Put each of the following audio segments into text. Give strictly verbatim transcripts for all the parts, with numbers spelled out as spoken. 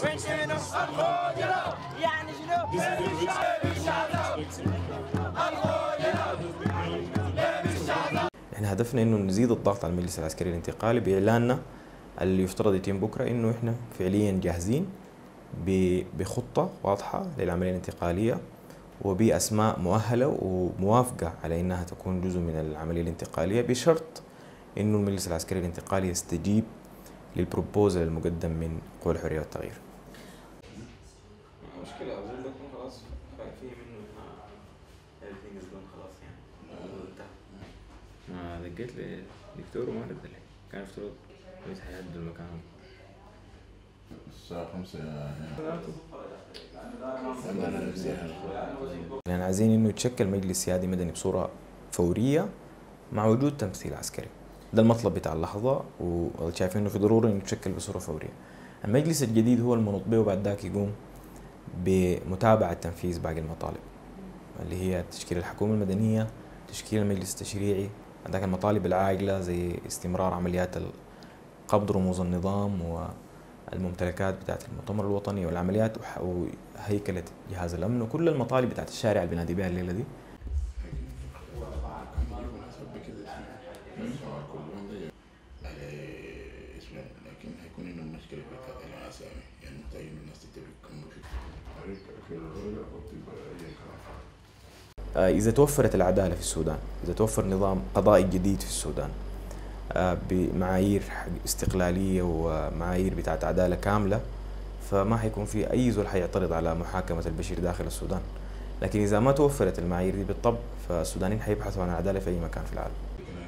يعني شنو؟ احنا هدفنا انه نزيد الضغط على المجلس العسكري الانتقالي باعلاننا اللي يفترض يتم بكره، انه احنا فعليا جاهزين بخطه واضحه للعمليه الانتقاليه وباسماء مؤهله وموافقه على انها تكون جزء من العمليه الانتقاليه، بشرط انه المجلس العسكري الانتقالي يستجيب للبروبوزل المقدم من قوى الحريه والتغيير. مشكلة أظن بكون خلاص خايفين منه everything is done خلاص يعني انتهى. ما دقيت لدكتور وما رد لي، كان يفترض كويس هيهدوا المكان الساعة خمسة يعني عايزين انه يتشكل مجلس سيادي مدني بصورة فورية مع وجود تمثيل عسكري. ده المطلب بتاع اللحظة، وشايفين انه في ضرورة انه يتشكل بصورة فورية. المجلس الجديد هو المنوط به، وبعد ذاك يقوم بمتابعة تنفيذ باقي المطالب اللي هي تشكيل الحكومة المدنية، تشكيل المجلس التشريعي، عندك المطالب العاجلة زي استمرار عمليات قبض رموز النظام والممتلكات بتاعت المؤتمر الوطني والعمليات وهيكلة جهاز الأمن وكل المطالب بتاعت الشارع اللي بنادي بها الليلة دي. لكن هيكون انه المشكله في الاسامي، يعني محتاجين الناس تتفق في إذا توفرت العدالة في السودان، إذا توفر نظام قضائي جديد في السودان بمعايير استقلالية ومعايير بتاعت عدالة كاملة، فما حيكون في أي زول حيعترض على محاكمة البشير داخل السودان. لكن إذا ما توفرت المعايير دي بالطبع، فالسودانيين حيبحثوا عن العدالة في أي مكان في العالم.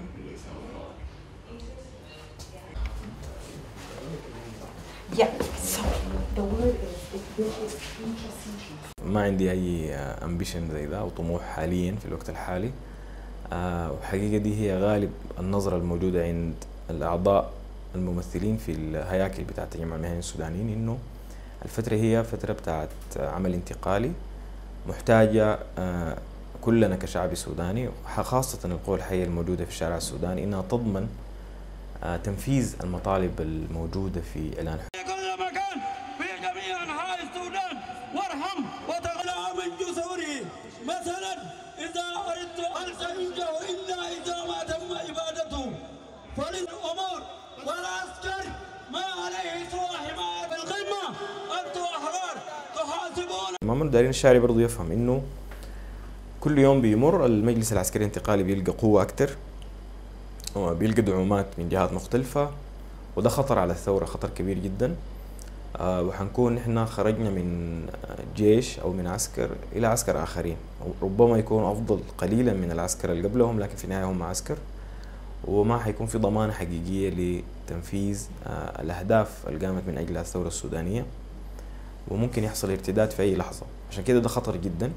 ما عندي أي أمبيشن زي ده أو طموح حاليا في الوقت الحالي، وحقيقة دي هي غالب النظرة الموجودة عند الأعضاء الممثلين في الهياكل بتاعة تجمع المهنيين السودانيين، إنه الفترة هي فترة بتاعة عمل انتقالي محتاجة كلنا كشعب سوداني، خاصة القوى الحية الموجودة في الشارع السوداني، إنها تضمن تنفيذ المطالب الموجودة في إعلان كل مكان في جميع أنحاء السودان، وارحم وتغلى من جسوره. مثلا إذا أردت أن تنجو إلا إذا ما تم عبادته، فللأمور والعسكر ما عليه سوى حماية القمة. أنتم أحرار تحاسبون. محمد دارين الشعري برضو يفهم إنه كل يوم بيمر المجلس العسكري الانتقالي بيلقى قوة أكتر وبيلقى دعومات من جهات مختلفة، وده خطر على الثورة، خطر كبير جدا. آه وحنكون نحن خرجنا من جيش أو من عسكر إلى عسكر آخرين، ربما يكونوا أفضل قليلا من العسكر اللي قبلهم، لكن في النهاية هم عسكر، وما حيكون في ضمانة حقيقية لتنفيذ آه الأهداف اللي قامت من أجلها الثورة السودانية، وممكن يحصل ارتداد في أي لحظة. عشان كده ده خطر جدا.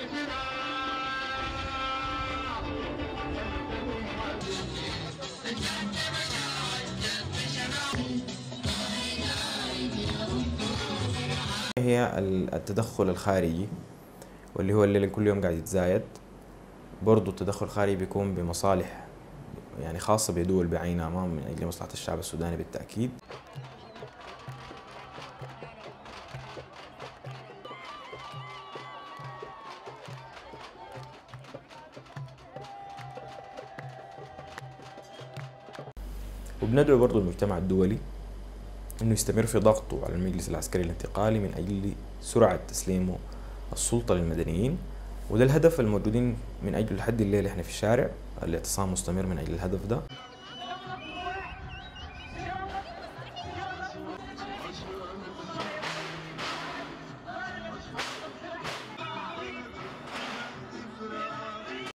هي التدخل الخارجي، واللي هو اللي كل يوم قاعد يتزايد. برضو التدخل الخارجي بيكون بمصالح يعني خاصة بدول بعينها، ما من أجل مصلحة الشعب السوداني بالتأكيد. وبندعو برضو المجتمع الدولي انه يستمر في ضغطه على المجلس العسكري الانتقالي من اجل سرعة تسليمه السلطة للمدنيين، وده الهدف الموجودين من اجل لحد الليل احنا في الشارع. الاعتصام مستمر من اجل الهدف ده.